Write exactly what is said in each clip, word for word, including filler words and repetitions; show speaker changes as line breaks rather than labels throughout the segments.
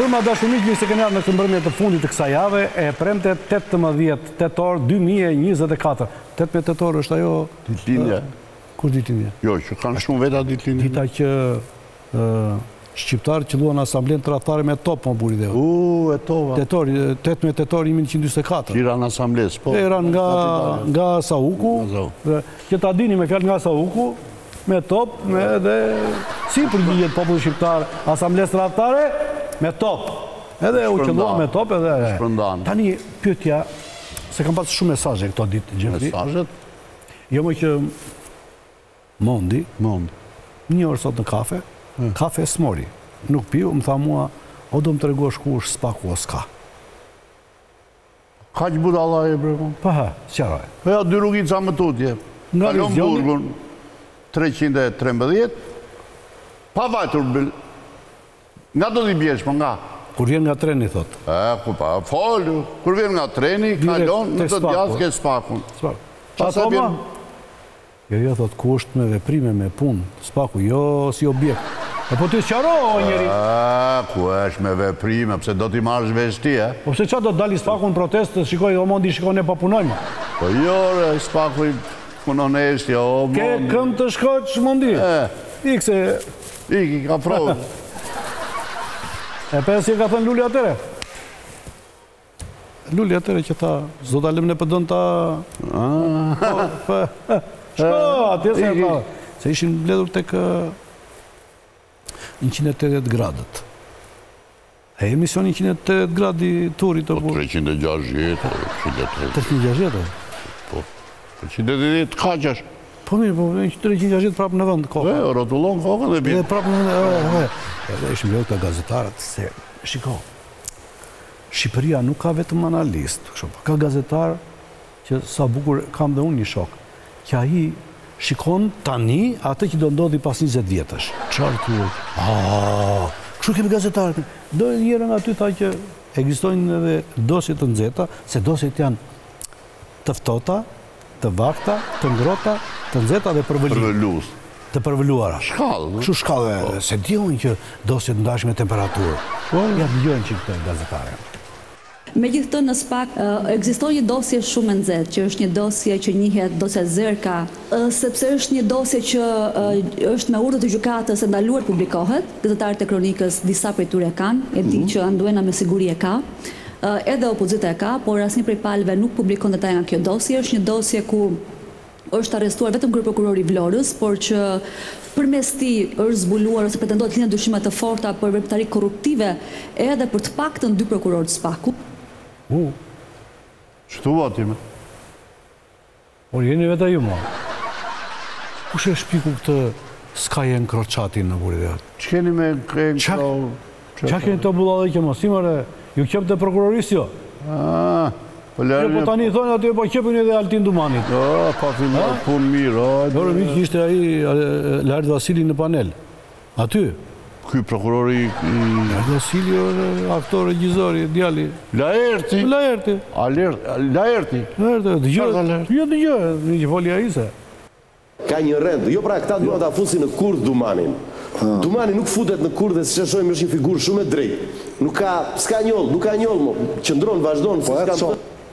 Ndërma dashumiq, një se keni ardhur në këtë mbrëmje të fundit të kësaj jave, e premte tetëmbëdhjetë tetor dy mijë e njëzet e katër. tetëmbëdhjetë tetor është ajo
ditëlindja.
Kur ditëlindja?
Jo, që kanë shumë veta ditëlindja.
Dita që shqiptarët që luan asamblen tradhtare me top, më buri dhe.
U, e tova.
Tetor, tetëmbëdhjetë tetor një mijë njëqind e njëzet e katër.
Që iran asambles, po.
Eran nga nga Sauku, që ta dini me fjalë nga Sauku, me top, me edhe si përgjigjet populli shqiptar asambles tradhtare me top. Edhe u qelluan me top edhe.
Shpërndan.
Tani pyetja, se kam pasur shumë mesazhe këto ditë Xhefri.
Mesazhet?
Jo më që Mondi,
Mond.
një orë sot në kafe, kafe s'mori. Nuk piu, më tha mua, o do më të regosh ku është spaku o s'ka.
Ka që budalla e brekon?
Pa ha, s'qaraj.
Po ja, dy rrugica më tutje.
Nga
Kalon
Lizioni-
Burgun, treqind e trembëdhjetë, pa vajtur, bil- nga do t'i bjesh, po nga?
Kur vjen nga treni, thot.
E, ku pa, folu, kur vjen nga treni, kalon, në të djathë ke spakun.
Spaku.
Pastaj
Ato ma?
vjen-
Jo, jo, thot, ku është me veprime, me punë, spaku, jo si objekt. E po ti s'qaro, o njeri.
E, ku është me veprime, pse do t'i marrësh vesh ti, e?
Po pse qa do të dali spaku në protestë, shikoj, o Mondi, shikoj, ne pa punojmë.
Po jo, re, spaku i punon eshti, o,
Ke
Mondi.
këm të shkoq, Mondi?
E,
Ik se,
iki, ka provë.
e pesë që ka thënë Luli atere. Luli atere që tha, zdo dalim në pëdën ta... Shko, atje se e tha. Se ishin bledhur tek njëqind e tetëdhjetë gradët. E emision njëqind e tetëdhjetë gradi turit të
Po,
kur...
treqind e gjashtëdhjetë, treqind e tridhjetë,
treqind e gjashtëdhjetë?
po, treqind e tridhjetë kaqash.
Po mirë, po treqind e gjashtëdhjetë prapë në vend
E,
koha.
rotullon kokën dhe
Edhe
bje.
prapë në vend, e, e. Edhe ishim bledhur të gazetarët, se, shiko, Shqipëria nuk ka vetëm analist, kështu, ka gazetar që sa bukur kam dhe unë një shok, që ai shikon tani atë që do ndodhi pas njëzet vjetësh.
Qarë t'u?
Ah, kështu kemi gazetarët. Do njërë nga ty tha që ekzistojnë edhe dosjet të nxehta, se dosjet janë të ftohta, të vakta, të ngrohta, të nxehta dhe përvëlluara.
Përvëllus.
Të përvëlluara.
Shkallë,
Kështu shkallë, se dion që dosjet ndashme temperaturë. Po, ja dëgjojnë që këtë gazetare.
Megjithatë, në SPAK ekziston një dosje shumë e nxehtë, që është një dosje që njihet dosja Zerka, sepse është një dosje që është me urdhër të gjykatës e ndaluar publikohet. Gazetarët e Kronikës disa prej tyre kanë, e di që Anduena me siguri e ka, edhe opozita e ka, por asnjë prej palëve nuk publikon detaje nga kjo dosje. Është një dosje ku është arrestuar vetëm kryeprokurori i Vlorës, por që përmes tij është zbuluar ose pretendohet linja dyshime të forta për veprimtari korruptive edhe për të paktën dy prokurorë të SPAK-ut.
U,
që t'u va time?
por jeni vetë ju mua. Kush e shpiku këtë skaj e nkroçatin në burit e atë?
Që keni me krenë
Qa-
këto...
Qa keni të bulla dhe kjo mos, si mëre, ju qep të prokurorisë jo?
Ah, po
Jo,
lërë...
po tani thonë aty, po qepin edhe Altin Dumanit.
O, pa filluar punë mirë,
Dorë
o...
mi që ishte ai Lart Vasili në panel. Aty.
Ky prokurori i...
Lart Vasili është aktor regjizori, djali.
Laerti.
Laerti.
Alert, Laerti.
Laerti, dëgjoj.
Çfarë ka Laerti?
Jo dëgjoj, një që foli ai se.
Ka një rend, jo pra këta duan ta fusin në kurth Dumanin. Dumani nuk futet në kurth dhe si që shojmë është një figurë shumë e drejtë. Nuk ka, s'ka njoll, nuk ka njoll, mo. Qëndron, vazhdon, po s'ka...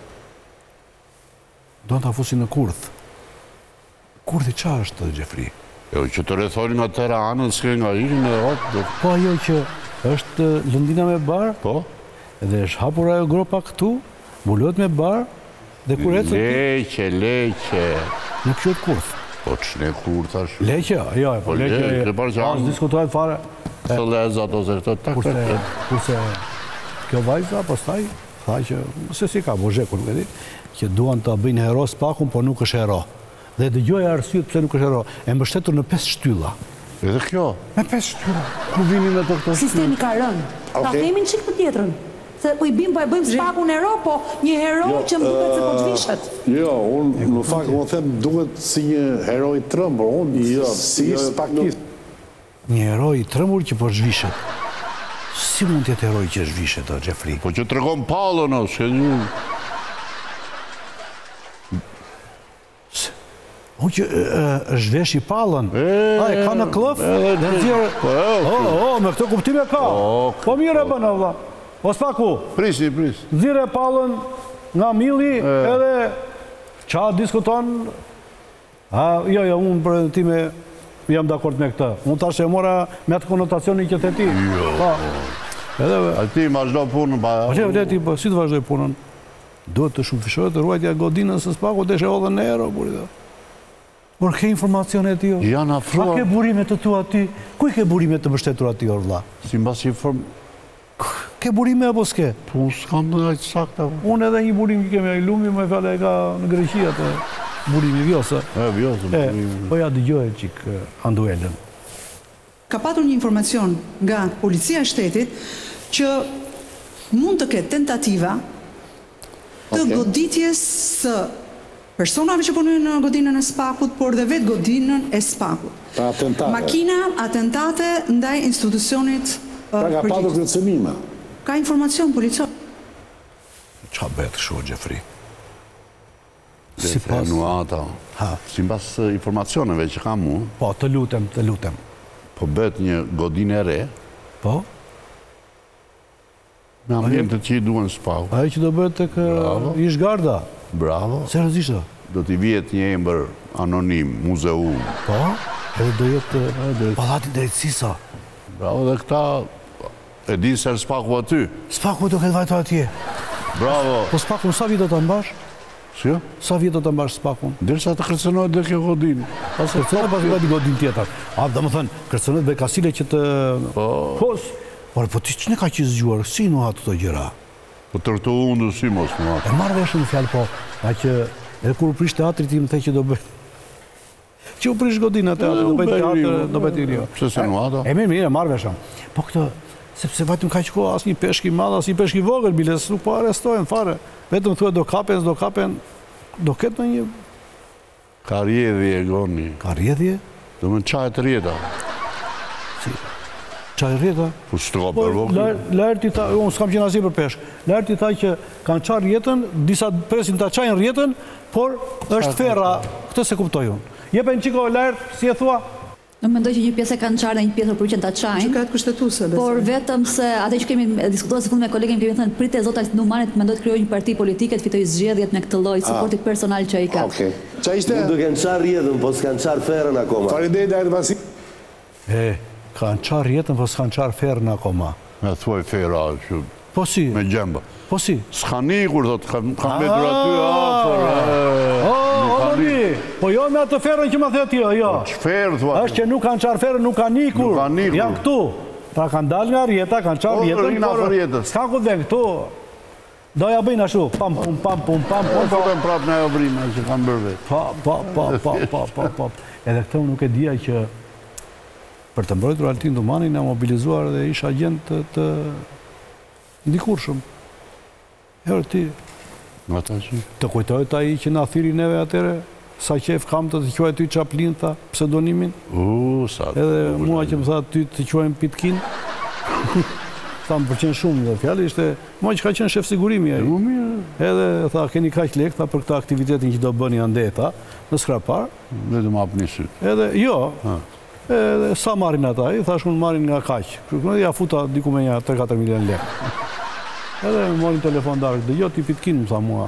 Do ta fusin në kurth. Kurthi qa është, Xhefri?
Jo, që të rethoni nga Tiranën, s'ke nga irin e hop,
Po ajo që është lëndina me bar,
po?
edhe është hapur ajo gropa këtu, mbulohet me bar, dhe kur ecët ti,
Leqe, leqe.
nuk quhet kurth.
Po që ne kur thash?
Leqe, jo, po
Po,
leqe,
leqe, ke parë që
as
anë-
diskutohet fare.
Të lezat ose këto, tak,
Kurse,
tak, tak.
kurse kjo vajza, pastaj, tha që, se si ka, Bozheku nuk e di, që duan të bëjnë hero SPAK-un, po nuk është hero. Dhe dëgjoj arsyet pse nuk është hero. E mbështetur në pesë shtylla.
Edhe kjo.
Me pesë shtylla. Ku vini me të këto?
Sistemi ka rënë. Ta themin çik të tjetrën. Se po i bim, po e bëjmë SPAK-un hero, po një hero që më duket se po zhvishet.
Jo, unë në fakt unë them duket si një heroj trëm, por unë jo, si SPAK-ist.
Një heroj i trembur që po zhvishet. Si mund të jetë heroj që zhvishet, o Xhefri?
Po që tregon pallën, o, s'ke një...
O që zhvesh i pallën, a e ka në klëf, dhe nëzirë, o, o, me këtë kuptime ka, po mire bënë, vla, o s'paku,
Prisi, prisi.
nëzirë e pallën nga mili, edhe qa diskuton, jo, jo, unë për time jam dakord me këtë, unë tash e mora me atë konotacioni që të ti.
A ti vazhdo punën, pa...
Po që, vle ti, si të vazhdoj punën? Duhet të shumë fishojë të ruajtja godinën së s'paku, të shë odhe në ero, burida. Por ke informacione të jo?
Janë afruar.
A ke burime të tua ti? Kuj ke burime të bështetur ati, orla?
Si mbas inform...
Ke burime apo s'ke?
Po, s'kam në ajtë sakta.
Unë edhe një burim që kemi a i lumi, me fjale e ka në Greqia të burimi vjose.
E, vjose.
Po ja dëgjoj qik Anduelën.
Ka patur një informacion nga policia e shtetit që mund të ketë tentativa të goditjes së personave që punojnë në godinën e Spakut, por dhe vetë godinën e Spakut.
Pra atentate.
Makina, atentate ndaj institucionit përgjithshëm.
Pra ka patur kërcënime.
Ka informacion policor.
Qa betë shu, Gjefri?
Si pas... Nuata. Si pas informacioneve që kam mu...
Po, të lutem, të lutem.
Po bet një godinë e re...
Po?
Me ambientet që i duen Spaku.
Ajo që do bëhet të kë ish garda.
Bravo.
Seriozisht.
Do t'i vjet një emër anonim, muzeum.
Po, edhe do jetë pallati drejtësisa.
Bravo, dhe këta e di se Spaku aty.
Spaku do këtë vajto atje.
Bravo.
Po Spaku, sa vjetë do të mbash?
Si jo?
Sa vjetë do të mbash Spakun?
Dirsa të kërcënojt dhe kjo godinë.
Pas kërcënojt pas godi godin tjetër. A, dhe më thënë, kërcënojt be kasile që të... Po, por, po ti që ne ka që zgjuar, si në atë të gjëra?
Po tërtu undu si mos në atë.
E marrë veshë në fjallë, po, a që edhe kur u prish teatri ti më the që do bëj. Që u prish godina teatri, do bëj teatri, do bëj të rio.
Pse se në atë?
E mirë, mirë, e marrë veshëm. Po këtë, sepse vajtëm ka që kohë, asë një peshki madhe, asë një peshki vogël, biles, nuk po arestojnë, fare. Vetëm thua do kapen, do kapen, do ketë në një...
Ka rjedhje, Goni.
Ka rjedhje?
Do më qajt rjeta.
Si? Qaj rjeta?
Po s'to ka për vogël.
Lërë ti ta, unë s'kam qenë asnjë për peshk, lërë ti ta që kanë qarë rjetën, disa presin ta qajnë rjetën, por është ferra, këtë se kuptoj unë. Jepe në qiko lërë, si e thua?
Në mendoj që një pjesë e kanë qarë dhe një pjesë përpërqen ta qajnë.
Që ka të kushtetuese, besoj.
Por vetëm se atë që kemi diskutuar së fund me kolegën, kemi thënë pritë e zota Numanit mendoj të krijojë një parti politike të fitoj zgjedhjet me këtë lloj suporti personal që ai ka.
Okej. Qa ishte?
Nuk do kanë qarë rjedhën, po s'kanë qarë ferën akoma.
Faleminderit Ajt Vasi.
E, kanë qarë rjetën, po s'kanë qarë ferën akoma.
Me thuaj fera, që...
Po si?
Me gjemba.
Po si?
S'kan ikur, thot, kanë betur aty, afer.
O, Lodi, po jo me atë ferën që më the ti, jo.
Që ferë, thua?
Është që nuk kanë qarë ferën, nuk kanë ikur.
Nuk kanë ikur.
Janë këtu. Pra kanë dalë nga rjeta, kanë qarë rjetën.
rinë afër rjetës.
S'ka ku dhe këtu. Doja bëjnë ashtu, pam, pum, pam, pum, pam,
Po
pum,
fotën prapë në ajobrime që kanë bërë vetë.
Pa, pa, pa, pa, pa, pa, pa. Edhe këtë unë nuk e dija që për të mbrojtur Altin Dumanin e mobilizuar dhe ish agent të, të ndikurshëm. Herë ti,
Nga ta që...
të kujtojt ai që na thiri neve atere, sa qef kam të të quaj ty Chaplin, tha, pseudonimin.
U, sa...
Edhe mua që më tha ty të quajmë Pitkin. Tha më përqen shumë dhe fjallë ishte, mua që ka qenë shef sigurimi ai. Edhe tha, keni kaq lek, tha, për këta aktivitetin që do bëni andeta, në skrapar.
Dhe të më apë një sytë.
Edhe, jo, edhe sa marrin ata, i thash unë marrin nga kaq. Ja futa diku me një tre katër milion lek. Edhe më morin telefon darkë, dhe jo ti Pitkin, më tha mua.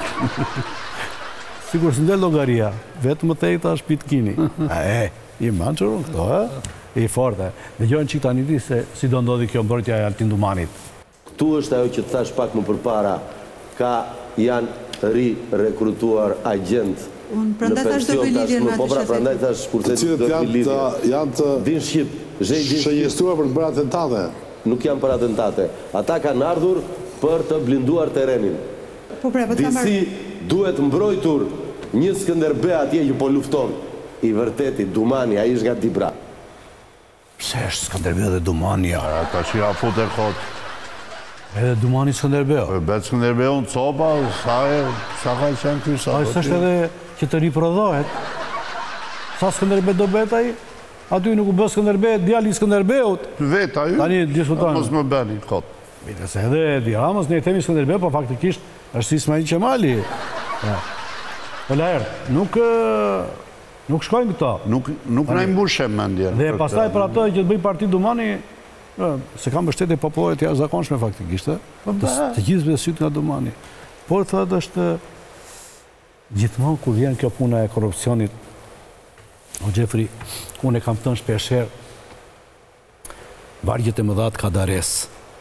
Sigur së ndel logaria, vetë më thejta është Pitkini. E, i manqër unë këto, e? I forte. Dhe gjojnë qik tani ti se si do ndodhi kjo mbrojtja e Altin Dumanit.
Këtu është ajo që të thash pak më përpara, ka janë ri-rekrutuar agent
Unë prandaj thash do bëj lidhje me atë
Po pra, prandaj thash kur të do bëj lidhje.
Janë të
Din Shqip, zhej din Shqip.
shënjestuar për të bërë atentate.
Nuk janë për atentate. Ata kanë ardhur për të blinduar terrenin.
Po pra, po ta marr.
Disi duhet mbrojtur një Skënderbe atje që po lufton. I vërteti, Dumani, ai është nga Dibra.
Pse është Skënderbeu dhe Dumani, ja?
Ata që ja fut e kot.
Edhe Dumani Skënderbeu.
Po betë Skënderbeu në copa, sa e... Sa ka qenë kjo sa...
A është edhe që të riprodhohet. Sa Skënderbeu do bet ai? Aty nuk u bë Skënderbeu, djali i Skënderbeut.
Vetë ajo.
Tani diskutojnë.
Mos më bëni kot.
Bile se edhe Edi Ramës, ne i themi Skënderbeu, po faktikisht është Ismail Qemali. Po la erë, nuk Nuk shkojnë këto.
Nuk na i mbushem mendjen.
Dhe pastaj për ato që të bëj Parti Dumani, se kam mbështetje popullore të jashtëzakonshme faktikisht, të gjithë syt nga Dumani. Por thotë është gjithmonë kur vjen kjo puna e korrupsionit, o Gjefri, unë e kam thënë shpeshherë, vargjet e mëdha të Kadares.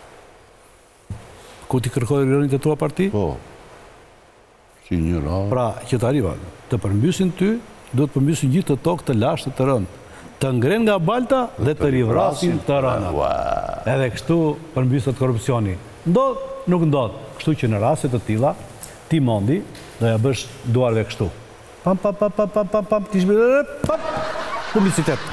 Ku ti kërkoj rionit e tua parti?
Po. Si një ra.
Pra, që të arriva, të përmbysin ty, do të përmbysin gjithë të tokë të lashtë të rënd. Të ngren nga balta dhe të rivrasin të rënda. Edhe kështu përmbyset korrupsioni. Ndodh, nuk ndodh. Kështu që në raste të tilla, ti mondi, do ja bësh duarve kështu. Pam, pam, pam, pam, pam, pam, pam, ti shbërë, pam, publicitet.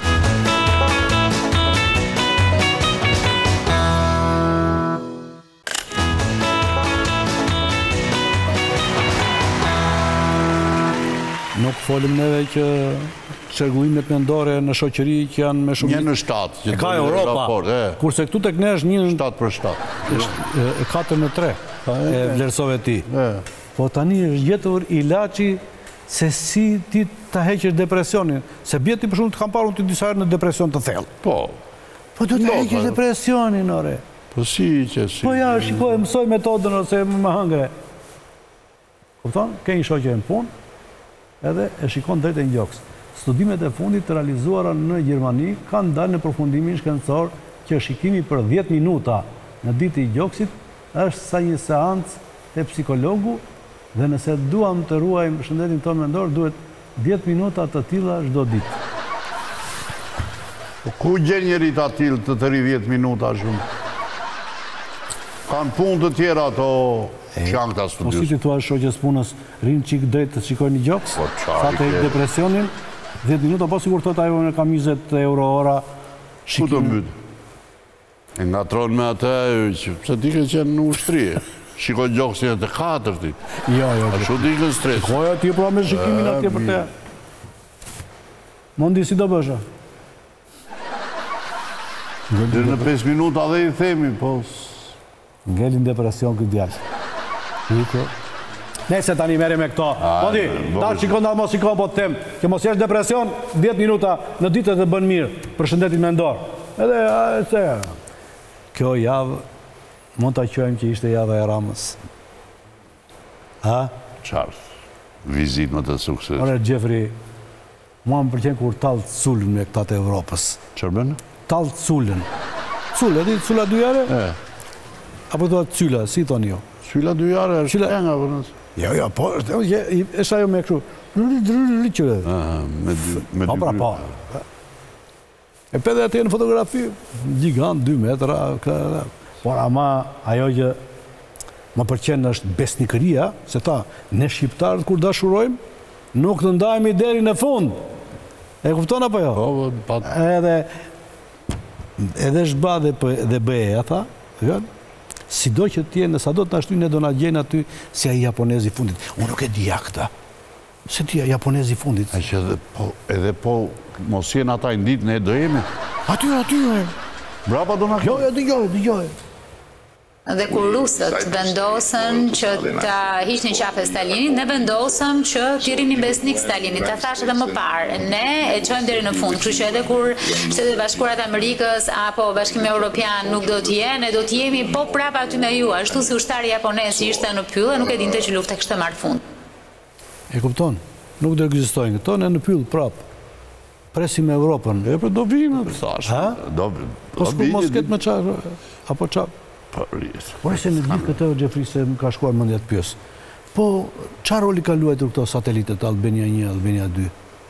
Nuk folim neve që çrregullimet mendore në shoqëri që janë me shumë...
Një në shtatë.
E ka Europa, kurse këtu tek ne është një...
shtatë për shtatë.
E katër në tre, e vlerësove ti. Po tani është gjetur ilaçi se si ti ta heqësh depresionin. Se bie ti për shumë të kam parë ti disa herë në depresion të thellë.
Po.
Po do të heqësh depresionin, ore.
Po si që si...
Po ja, shikoj, mësoj metodën ose më hëngre. Kupton? Ke një shoqë në punë, edhe e shikon drejt e ngjoks. Studimet e fundit të realizuara në Gjermani kanë dalë në përfundimin shkencor që shikimi për dhjetë minuta në ditë i gjoksit është sa një seancë e psikologu dhe nëse duam të ruajmë shëndetin tonë mendor, duhet dhjetë minuta të tilla çdo ditë.
Po ku gjen njëri të tillë të të ri dhjetë minuta shumë? Kanë punë të tjera ato që janë këta studius.
Po si ti thua shoqës punës, rinë qik drejt të shikojnë një gjoks, sa të heq depresionin, dhjetë minuta, po sigur thot ajo në kam njëzet euro ora
shikim. Ku të mytë? E nga tronë me atë, se ti ke qenë në ushtrie. Shikoj gjoksin e të katërtit.
Jo, jo.
A shu ti ke stres.
Shikoja ti pra me shikimin atje për te. Mondi si do bësha?
Dhe në pesë minuta dhe i themi, po...
Ngelin depresion këtë djallë. Iko. Nese tani meri me këto. Mondi, ta shikon da mos shikon po të tem, që mos jesh depresion, dhjetë minuta në ditët e bën mirë, për shëndetin mendor. Edhe, se... Kjo javë, mund të qojmë që ishte java e Ramës. Ha?
Qarë, vizit më të sukses.
Ore, Gjefri, mua më përqenë kur talë të cullën me këta të Evropës.
Qërbenë?
Talë të cullën. Cullë, edhi culla dujare?
E.
Apo të atë cylla, si thonë jo?
Cylla dujare është e nga vërnës.
Jo, jo, po, është ajo me këshu. Me dy
dy
pa. E pëdhe atje në fotografi, gigant, dy metra, por ama ajo që më përqenë është besnikëria, se ta, ne shqiptarët kur dashurojmë, nuk të ndajmë i deri në fund. E kupton apo jo? Edhe, edhe shba dhe bëje, a tha, si do që t'jenë, sa do të nashtu, ne do nga gjenë aty si a i japonezi fundit. Unë nuk e dija këta. Se ti a japonezi fundit.
A që edhe po, mos jenë ata i nditë, ne do jemi.
Aty, aty, e.
Brapa do nga...
Jo, jo, dëgjoj, dëgjoj.
Dhe kur rusët vendosën që ta hiqnin qafe Stalinit, ne vendosëm që t'i rinin besnik Stalinit. Ta thash edhe më parë, ne e qojmë deri në fund. Kështu që edhe kur Shtetet Bashkuara të Amerikës apo Bashkimi Evropian nuk do t'je, ne do t'jemi po prapa aty me ju, ashtu si ushtari japonez që ishte në pyllë, nuk e dinte që lufta kishte marrë fund.
E kupton? Nuk do ekzistojnë këto, ne në pyllë prapë. Presim Evropën.
E për do vinë, thash.
Ha?
Do
Po s'ku mos ketë me qarë, apo qarë. Po e se në gjithë këtë, Gjefri, se më ka shkuar mëndja të pjesë. Po, qa roli ka luajtur këto satelitet Albania një, Albania dy?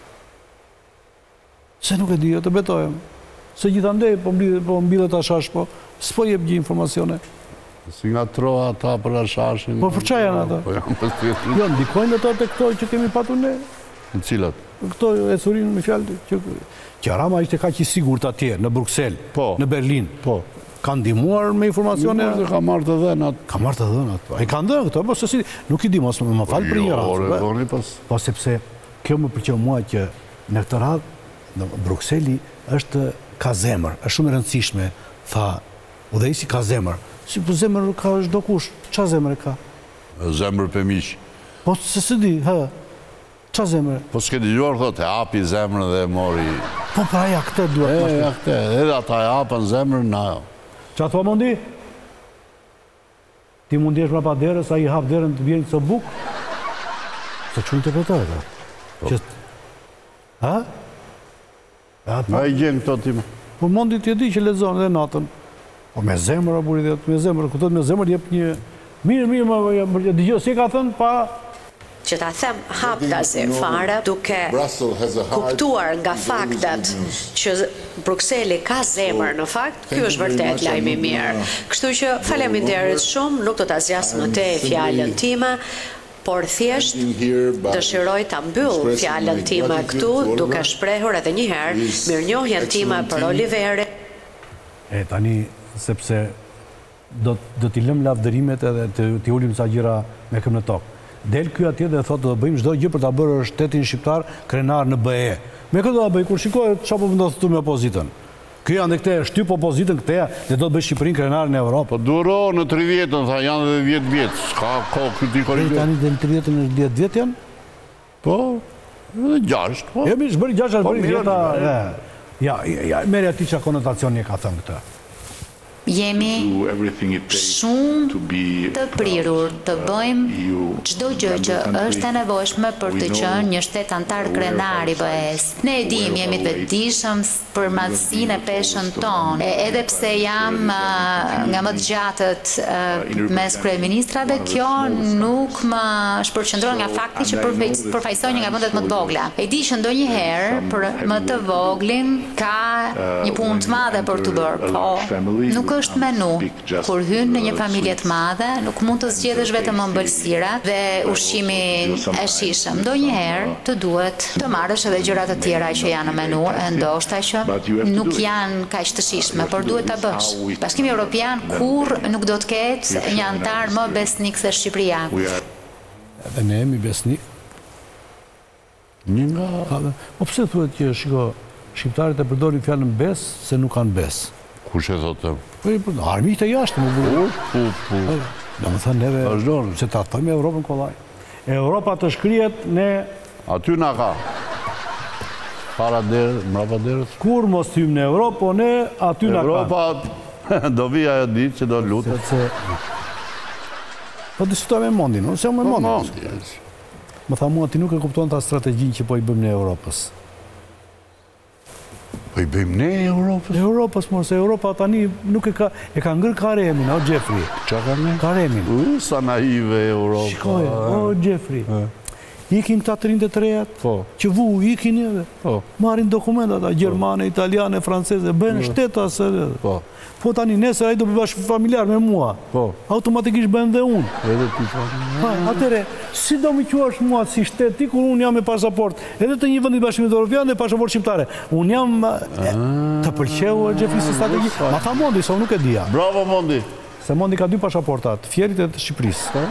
Se nuk e di, të betojem. Se gjithandej, po mbillet ashash, po s'po jep gjithë informacione.
Si nga troa ata për ashashin...
Po për qa janë ata?
Po janë për tjetë.
Jo, ndikojnë ata të këto që kemi patur ne?
Në cilat?
Këto e thurinë me fjallë, që Rama ishte ka që i sigurt atje, në Bruxelles, në Berlin.
Po.
Ka ndimuar me informacione...
Ka marrë të dhenat.
Ka marrë të dhenat. E ka ndënë këto, po se si... Nuk i di, mos më falë për një radhë. Po sepse kjo më përqeo mua që në këtë radhë, në Bruxelli është ka zemër, është shumë e rëndësishme, tha, udhëheqësi ka zemër. Si po zemër ka çdo kush, qa zemër e ka?
Zemër për miq.
Po se se di, hë. Qa zemër?
Po s'ke dëgjuar thotë, e hapi zemrën dhe e mori.
Po pra ja këtë duhet
E,
më
ja këtë, edhe ata e hapën zemrën, na jo.
Qa thua mundi? Ti mundi është mrapa derës, a i hap derën të bjenë të buk? Se që interpretare ta? Që- Ha?
Ma i gjenë këto ti me.
Po mundi t'je di që lezon edhe natën. Po me zemër, a buri, me zemër, këtot me zemër jep një... Mirë, mirë, më dëgjoj, si ka thënë, pa...
Që ta them hap gazet fare duke kuptuar nga faktet që Brukseli ka zemër në fakt, ky është vërtet lajmi i mirë. Kështu që faleminderit shumë, nuk do ta zgjas më tej fjalën time, por thjesht dëshiroj ta mbyll fjalën time këtu duke shprehur edhe një herë mirënjohjen time për Oliverin.
E tani, sepse do, do t'i lëm lavdërimet edhe të, t'i ulim sa gjëra me këm në tokë. Del ky atje dhe thotë do bëjmë çdo gjë për ta bërë shtetin shqiptar krenar në B E. Me këtë do ta bëj kur shikoj çfarë po ndodh këtu me opozitën. Ky janë këte shtyp opozitën këte dhe do të bëj Shqipërinë krenar në Evropë.
Po duro në tridhjetën, tha janë edhe dhjetë vjet. S'ka kohë këti korrigje.
Tani dhe në tridhjetën është dhjetë vjet janë?
Po, edhe gjashtë, po.
Jo, mi shbëri gjashtë,
Po,
shbëri
mirë,
dhjeta.
mirë.
e, Ja, ja, merri ati që konotacioni e ka thënë këtë.
Jemi shumë të prirur të bëjmë çdo gjë që është e nevojshme për të qenë një shtet antar krenar i B E-s. Ne e dim, jemi të vetëdijshëm për madhësinë e peshën tonë. Edhe pse jam uh, nga më të gjatët uh, mes kryeministrave, kjo nuk më shpërqendron nga fakti që përfaqësoj një nga vendet më të vogla. E di që ndonjëherë për më të voglin ka një punë të madhe për të bërë, po nuk është menu. Kur hyn në një familje të madhe, nuk mund të zgjedhësh vetëm ëmbëlsira dhe ushqimin e shijshëm. Ndonjëherë të duhet të marrësh edhe gjëra të tjera që janë në menu, e ndoshta që nuk janë kaq të shijshme, por duhet ta bësh. Bashkimi Evropian kurrë nuk do të ketë një antar më besnik se Shqipëria.
Edhe ne jemi besnik.
Një nga...
Po pse thuhet që shiko, shqiptarët e përdorin fjalën bes se nuk kanë bes?
Kush e thotë?
Po, armiqtë e jashtë më burë.
Po, po.
Do më thënë neve, se ta thëmë Europën kollaj. Europa të shkrihet ne...
Aty na ka. Para derë, mrapa derës.
Kur mos thym në Europë, po ne aty na ka.
Europa do vija e ditë që do lutet.
Po diskutoj me Mondin, unë se me Mondin. Më tha mua, ti nuk e kupton ta strategjin që po i bëjmë në Europës.
Po i bëjmë ne Europës?
Europës, mor, se Europa tani nuk e ka, e ka ngër Karemin, o Gjefri.
Qa ka ne?
Karemin.
U, sa naive Europa.
Shikoj, o Gjefri. Ikin këta të rinjë të rejat, që vu, ikin edhe. Marin dokumentat, Gjermane, Italiane, Franceze, bëjnë shteta së edhe. Po tani nesër a i do bëbash familjar me mua. Automatikisht bëjnë dhe unë.
Edhe ti familjar.
Atere, si do mi quash mua si shtet ti kur unë jam me pasaport, edhe të një vendit bashkimit Evropian dhe pasaport shqiptare. Unë jam të pëlqeu Gjefri si strategi. Ma tha Mondi, sa unë nuk e dija.
Bravo Mondi.
Se Mondi ka dy pasaportat, Fjerit e të Shqipërisë.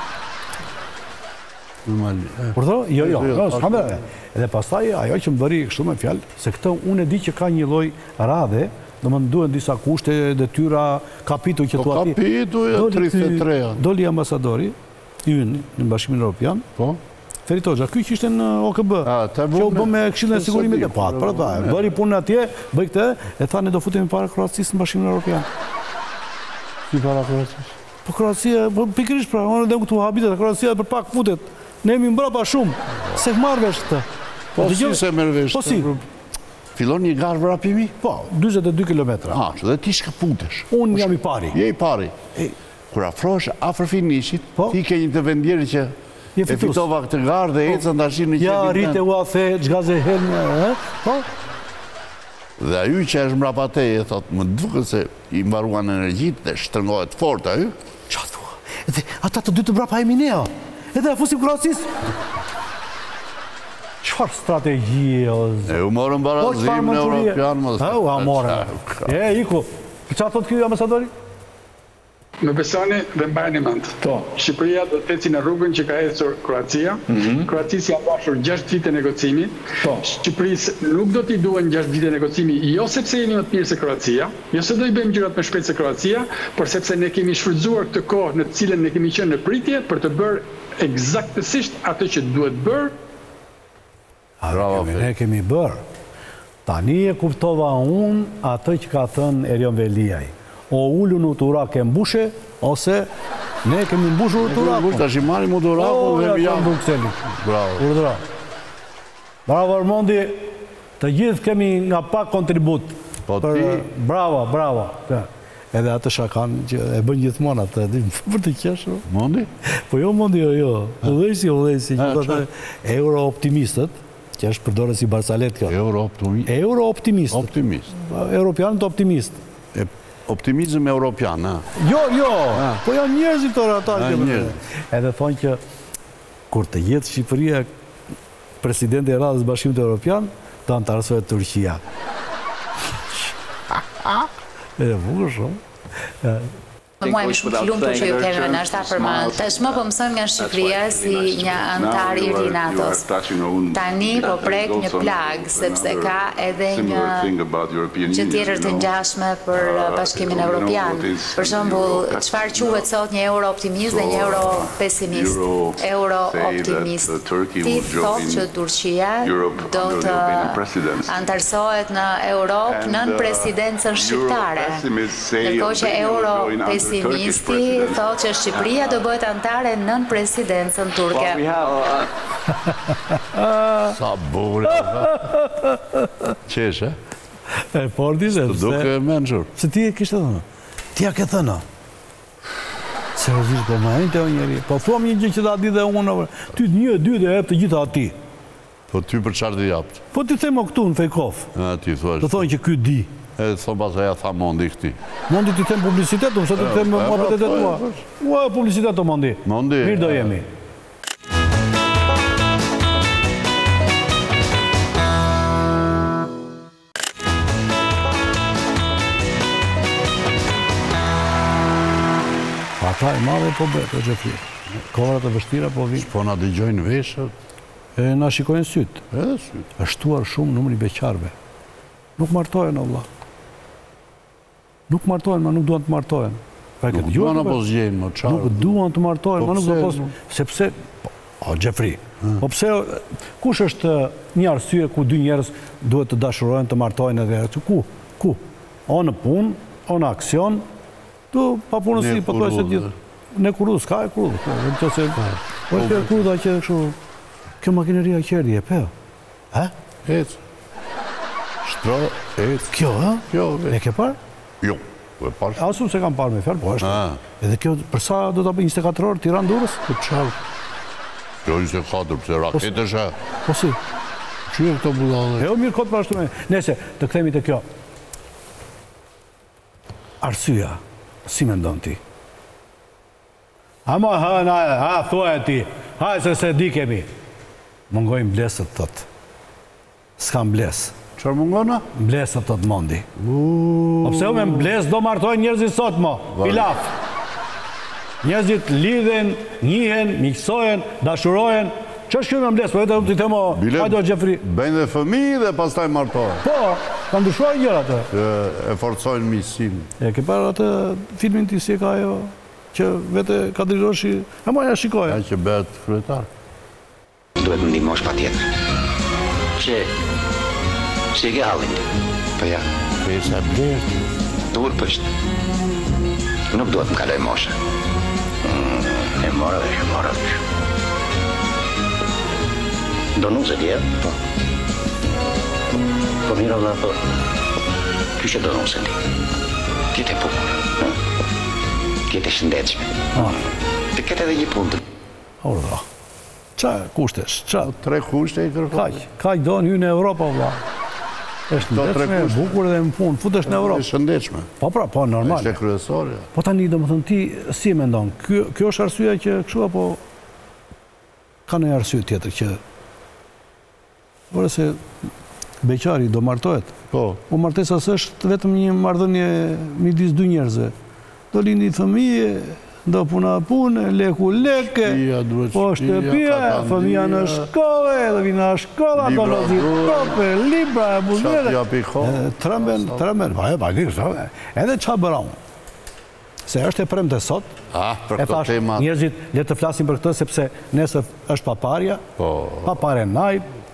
Por tho? Jo, jo, s'kam dhe. Edhe pastaj ajo që më bëri kështu me fjalë, se këtë unë e di që ka një lloj radhe, do më nduhen disa kushte, detyra, kapitu që tu ati.
Po kapitu e tridhjetë e tre.
Doli ambasadori, i ynë në Bashkimin Evropian, Ferit Hoxha, ky që ishte në O K B, që u bë me Këshillin e Sigurimit e pat, për ata, bëri punën atje, bëj këtë, e tha ne do futemi para Kroacisë në Bashkimin Evropian.
Si para Kroacisë?
Po Kroacia, po pikërisht pra, unë dhe këtu habitet, Kroacia për pak futet, ne jemi mbrapa shumë, se marrë vesh këtë.
Po si se merr vesh?
Po si?
Fillon një garë vrapimi?
Po, dyzet e dy kilometra.
A, që dhe ti shka putesh.
Unë jam i pari.
Je i pari. Kur afrosh afër finishit, ti ke një të vendjeri që e fitova këtë garë dhe ecën të ashin në qetin.
Ja, rrite u afe, gjgaze helme, po?
Dhe ajo që është mrapa te, e thot, më duke se i mbaruan energjit dhe shtrëngohet fort ajo.
Qa thua? Edhe ata të dy të mrapa e mineo. Edhe e fusim Kroacisë. Qëfar strategji o zë?
E u morën barazim në Europian, më
dhe. E u a morën. E, iku. Qa thot kjo ambasadori?
Më besoni dhe mbajni mend. Shqipëria do të eci në rrugën që ka ecur Kroacia. Kroacisë janë dashur gjashtë vite negocimi. Shqipërisë nuk do t'i duhen gjashtë vite negocimi, jo sepse jemi më të mirë se Kroacia, jo se do i bëjmë gjërat më shpejt se Kroacia, por sepse ne kemi shfrytzuar këtë kohë në të cilën ne kemi qenë në pritje për të bërë eksaktësisht atë që duhet bërë
Ne kemi bërë. Tani e kuptova unë atë që ka thënë Erion Veliaj. O ullu në turak e mbushe, ose ne kemi mbushur turakun.
Ta shi marim u turakun dhe
jam Bruxellit. Bravo. Urdra. Bravo Armondi, të gjithë kemi nga pak kontribut.
Po ti?
Bravo, bravo. Edhe atë shakan që e bën gjithmonë atë, për të qeshur.
Mondi?
Po jo Mondi, jo, jo. Udhësi, udhësi, që do të euro-optimistët, që është përdore si Barsalet kjo.
Euro-optimist?
Euro-optimist.
Optimist.
Europianët optimist.
Optimizm europian, ha?
Jo, jo, po janë njerëzit të ata.
njerëzit.
Edhe thonë që kur të jetë Shqipëria presidenti e Radhës Bashkimit Europian, të antarësohet Turqia. E bukur shumë.
Mua më shumë lumtur që ju kemi në ashta për më. Tashmë po mësojmë nga Shqipëria si një antar i ri NATO-s. Tani po prek një plag, sepse ka edhe një gjë tjetër të ngjashme për Bashkimin Evropian. Për shembull, çfarë quhet sot një euro-optimist dhe një euro-pesimist? Euro-optimist. Ti thotë që Turqia do të antarësohet në Europë nën presidencën shqiptare. Ndërkohë që euro-pesimist Pesimisti thotë që Shqipëria do bëhet antare nën presidencën turke.
Sa burë. Qeshe?
E porti se...
Të duke menqër.
Se ti e kishtë të thënë. Ti a ke thënë. Seriozisht, po ma e të o njeri. Po thuam një gjë që da di dhe unë. Ty një, dy dhe e të gjitha ati.
Po ty për qarë dhe japtë?
Po ti themo këtu në Fejkov.
Ti thua.
Të thonë që ky di.
E thonë pas e ja tha Mondi këti.
Mondi ti them publicitetu, mëse ti them mua për të të tua. Ua, publicitetu, Mondi.
Mondi.
Mirë do jemi. Ata e madhe po betë, o Gjefri. Kohërat e vështira po vinë.
Po na dëgjojnë veshët.
E na shikojnë sytë.
Edhe sytë.
është shtuar shumë numri beqarve. Nuk martohen, Allah. Nuk martohen, ma nuk duan të martohen.
Nuk duan apo zgjenë, më qarë.
Nuk duan të martohen, ma nuk duan. Sepse, o, Gjefri, po pse, kush është një arsye ku dy njerëz duhet të dashurohen, të martohen edhe, ku, ku? O në punë, o në aksion, tu pa punësi, po të e se gjithë. Ne kurudh, s'ka e kurudh. Po e kërë kurudh a që edhe kështu, kjo makineria qerdi e peo. Ha?
Ecë. Shtro, ecë.
Kjo, ha?
Kjo,
e ke parë?
Jo, e parë.
Asu se kam parë me fjallë, po është. Edhe kjo, përsa do të apë njëzet e katër orë, Tiranë Durrës?
Po qarë. Kjo njëzet e katër, pëse raketë shë.
Po si?
Që e këto budale?
E o mirë kotë për ashtu me. Nese, të këthemi të kjo. Arsyja, si me ndonë ti? Ama, ha, na, ha, thua e ti. Ha, se se di kemi. Mungojnë blesët tëtë. S'kam blesë.
Qërë mungona?
Blesët të të Mondi. Opse u me blesë do martojnë njerëzit sot, mo. Pilaf. Njerëzit lidhen, njihen, miqësojen, dashurojen. Që është kjo me blesë? Po e të të të mo, hajdo Gjefri.
Bëjnë dhe fëmi dhe pas taj martojnë.
Po, kanë dushuaj gjërë atë.
E forcojnë misin.
E ke parë atë filmin ti si e ka jo, që vete ka diriroshi, e moja shikoja.
Ja që bëhet kryetar.
Duhet më ndihmosh pa tjetër. Që Si e ke hallin? Po ja.
Po e sa blerë.
Dur pështë. Nuk duhet më kaloj mosha. E mora dhe shë, mora dhe shë. Do nuk se dje? Po. Po mira dhe, po. Kështë do nuk se di. Kjetë e pukur. Kjetë e shëndetshme. Të kjetë edhe një punë.
Orë dhe. Qa kushtesh?
Tre kushte i kërkoj.
Kaj, kaj do në ju në Europa, vla. është ndeshme, bukur dhe më punë, futesh në Europë.
Është ndeshme.
Po pra, po, normal.
Është kryesorja.
Po tani, do më thënë ti, si me ndonë, kjo është arsyeja që kështu, apo ka në arsye tjetër që vore se beqari do martohet.
Po.
Po martesa s'është vetëm një marrëdhënie midis dy njerëzve. Do lindi fëmijë, do puna punë, leku leke, po shtëpia, fëmija në shkolle, do vina në shkolla, do në tope, libra, e buzere. Trëmben, trëmben, pa e pa një, edhe qa bëra unë. Se është e premte sot, e thash njerëzit le të flasim për këtë, sepse nesër është paparja, papare naj,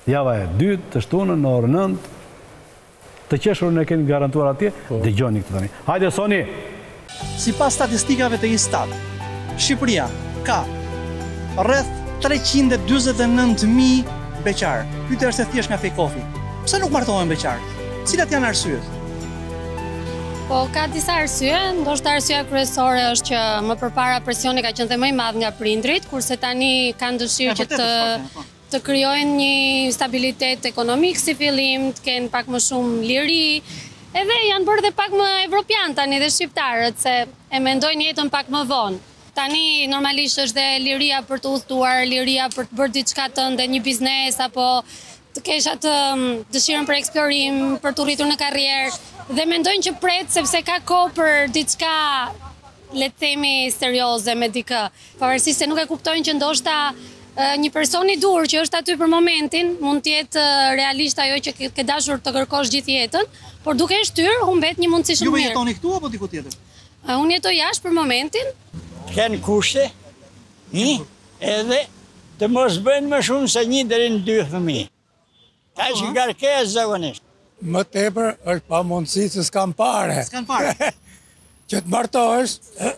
Java e dytë, të shtunën, në orë nëntë, të qeshurën e keni garantuar atje, dhe gjoni këtë tani. Hajde, Soni!
Si pas statistikave të Instat, Shqipëria ka rreth treqind e dyzet e nëntë mijë beqarë. Pyetja është e thjesht nga fejkofi. Pse nuk martohen beqarët? Cilat janë arsyet?
Po, ka disa arsye, ndoshta arsyeja kryesore është që më përpara presioni ka qenë dhe më i madh nga prindrit, kurse tani kanë dëshirë që të të krijojnë një stabilitet ekonomik si fillim, të kenë pak më shumë liri, edhe janë bërë dhe pak më evropian tani dhe shqiptarët, se e mendojnë jetën pak më vonë. Tani normalisht është dhe liria për të udhëtuar, liria për të bërë diçka tënde, një biznes apo të kesh atë dëshirën për eksplorim, për të rritur në karrierë, dhe mendojnë që pret sepse ka kohë për diçka, le të themi, serioze me dikë. Pavarësisht se nuk e kuptojnë që ndoshta një person i dur që është aty për momentin, mund të jetë realisht ajo që ke dashur të kërkosh gjithë jetën, por duke e shtyr, humbet një mundësi shumë mirë.
Ju jetoni këtu apo diku tjetër?
Unë jetoj jashtë për momentin.
Kënë kushte, një, edhe të mos bëjnë më shumë se një deri në dy fëmijë. Ka që ngarkesë zakonisht.
Më tepër është pa mundësi se s'kam pare.
S'kan pare?
Që të martohesh,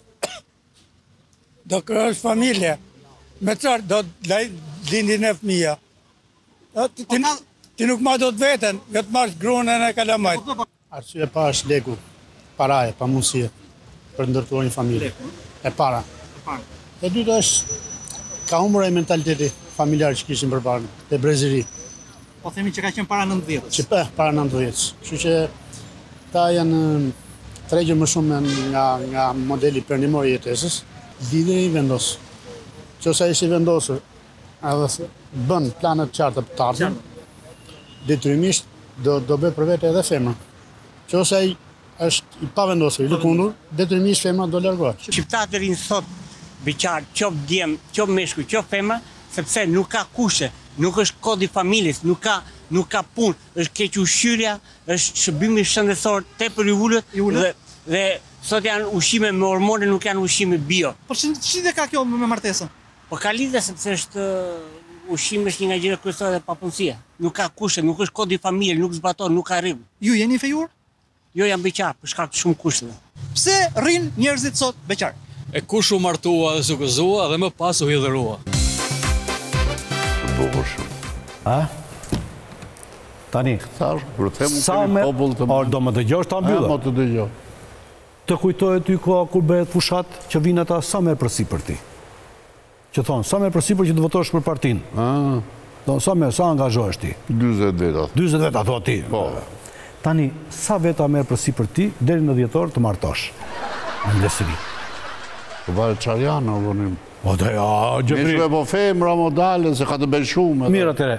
do kërësh familje. Me qërë do të lindin e fëmija. Ti nuk ma do të veten, jo të marrë grunën e kalamajt.
Arsye e parë është legu, paraje, pa mundësie për ndërtuar një familje. E para. E dyta është ka humbur ai mentaliteti familjar që kishin përpara, te brezëri.
Po themi që ka qenë para nëntëdhjetës.
Që pa, para nëntëdhjetës. Kështu që ta janë tregje më shumë nga nga modeli perëndimor i jetesës, lidhje i vendos. Qëse ai si vendosur, edhe bën planet qarta për të ardhmen, detyrimisht do do bëj për vete edhe femrën. Qëse ai është i pavendosur, i lëkundur, detyrimisht femra do largohet.
Shqiptarët e rinë thot beqar, qof djem, qof meshkuj, qof femra, sepse nuk ka kushe, nuk është kodi familjes, nuk ka nuk ka punë, është keq ushqyerja, është shërbimi shëndetësor tepër i ulët dhe dhe sot janë ushqime me hormone, nuk janë ushqime bio.
Po ç'lidhje ka kjo me martesën?
Po ka lidhje sepse është ushqimi është një nga gjërat kryesore dhe papunësia. Nuk ka kushe, nuk është kodi familje, nuk zbaton, nuk ka rregull.
Ju jeni fejur?
Jo, jam beqar për shkak të shumë kushteve.
Pse rrin njerëzit sot beqar?
E kush u martua dhe u gëzua dhe më pas u hidhërua.
Bukur shumë.
A? Tani, sa me... Or, do më dëgjosh ta mbyllë?
A, më të dëgjoh.
Të kujtojë ty koha kur bëhet fushat që vinë ata sa merë përsi për ti. Që thonë, sa merë përsi për që të votosh për partin. Thonë, sa merë, sa angazhohesh ti?
dyzet veta.
dyzet veta, thot ti. Tani, sa veta merë përsi për ti, deri në dhjetor të martosh. Në ndesëri.
Po vare qarë janë, o vonim.
O dhe, ja, gjëpri.
Mishme po femra, modale, se ka të bëjë shumë.
Mirë atyre.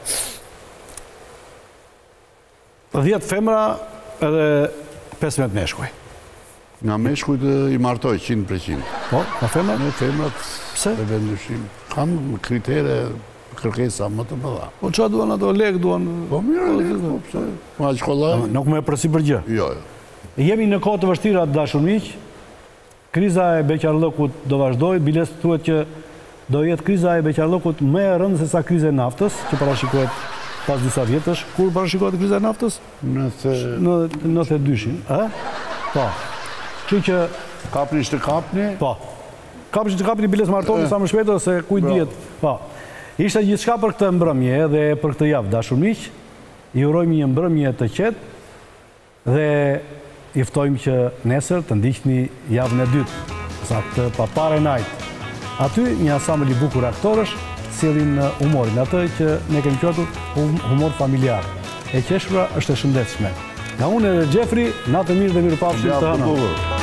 dhjetë femra edhe pesëmbëdhjetë meshkuj.
Nga meshkujt i martoj qind për qind.
Po, nga femrat?
Në femrat e vendushim. Kam kritere kërkesa më të mëdha.
Po qa duan ato lek, duan...
Po mirë, lek, po pëse. Ma shkollaj.
Nuk me përsi për gjë.
Jo, jo.
Jemi në kohë të vështira të dashur miq. Kriza e beqarllëkut do vazhdoj. Biles thuhet që do jetë kriza e beqarllëkut më e rëndë se sa kriza e naftës, që parashikohet pas disa vjetësh. Kur parashikohet kriza e naftës? Në nëntëdhjetë e dyshin. Po. Që që...
Kapni shtë kapni?
Po. Kapni shtë kapni biles martoni sa më shpejtë, se kuj djetë. Po. Ishte gjithçka për këtë mbrëmje dhe për këtë javë, dashur miq. I urojmë një mbrëmje të qetë dhe i ftojmë që nesër të ndiqni javën e dytë, sa këtë Papare Night. Aty një ansambël i bukur aktorësh sjellin humorin, atë që ne kemi quajtur humor familjar. E qeshura është e shëndetshme. Nga unë edhe Gjefri, natë mirë dhe mirëpafshim të hënën.